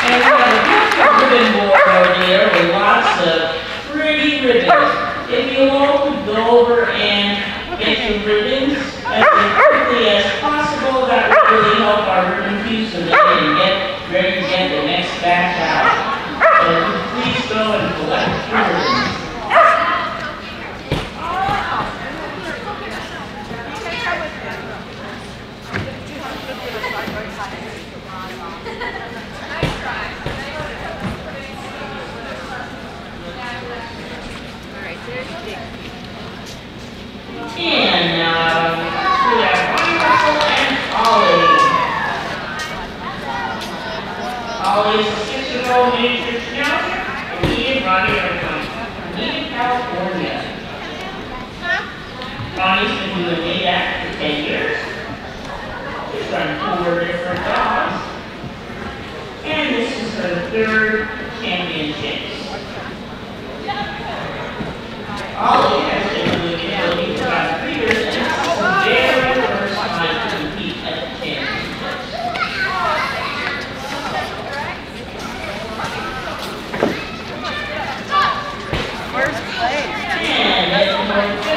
And we have a beautiful ribbon board over there with lots of pretty ribbons. If you all could go over and get some ribbons as quickly as possible, that would really help our ribbon queue so they can get ready to get the next batch out. So please go and collect your ribbons. And now we have Ronni and Ollie. Ollie is a 6-year-old miniature Schnauzer, and he and Ronni are from California. Ronnie's been doing NADAC for 10 years. She's run 4 different dogs. And this is her 3rd championships. Ollie has been doing agility for about 3 years, and this is the very first time to compete at the championships. First place. And that's